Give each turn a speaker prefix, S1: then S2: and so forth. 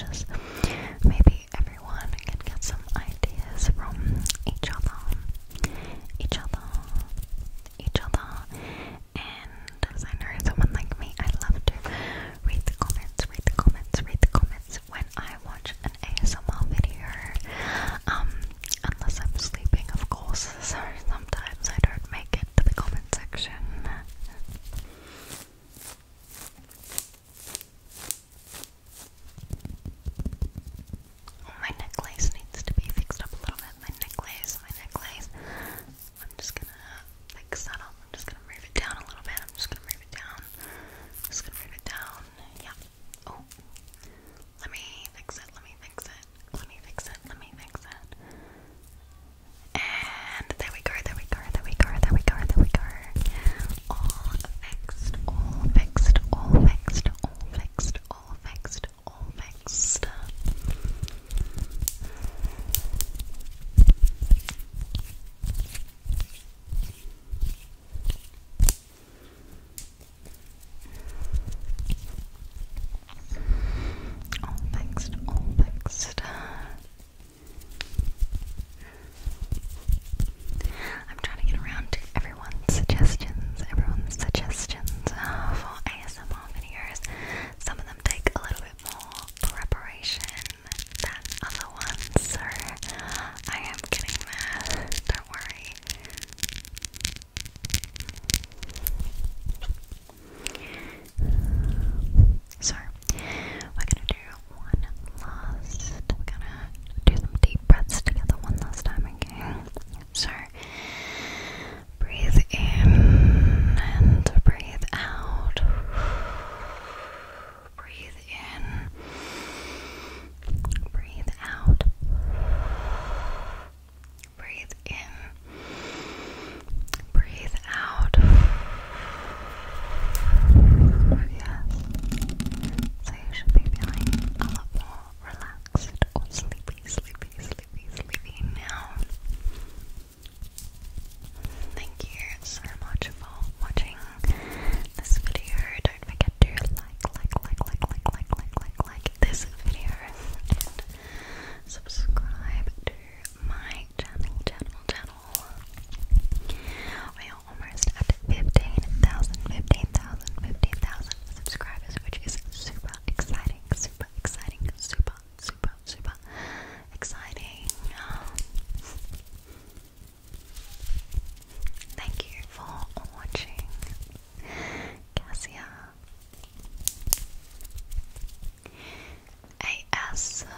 S1: ideas. Maybe everyone can get some ideas from each other, each other, each other. And as I know someone like me, I love to read the comments, read the comments, read the comments when I watch an ASMR video. Unless I'm sleeping, of course, so sometimes I don't make it to the comment section. Oh, my necklace needs to be fixed up a little bit. My necklace. I'm just gonna fix that up. I'm just gonna move it down a little bit. I'm just gonna move it down. Just gonna move it down. Yeah. Oh. Let me fix it. Let me fix it. Let me fix it. Let me fix it. And there we go. There we go. There we go. There we go. There we go. All fixed. All fixed. All fixed. All fixed. All fixed. All fixed. All fixed, all fixed. I'm trying to get around to everyone's suggestions for ASMR videos. Some of them take a little bit more preparation than other ones, so I am getting there, don't worry. So, we're gonna do one last, we're gonna do some deep breaths together one last time, okay? So, breathe in and breathe out. Breathe in, breathe out. Breathe in, breathe out. Yes. So you should be feeling a lot more relaxed or sleepy now. Thank you so much for watching this video. Don't forget to like this video and subscribe to my channel. We are almost at 15,000 subscribers, which is super exciting. Thank you for watching. Cassia ASMR.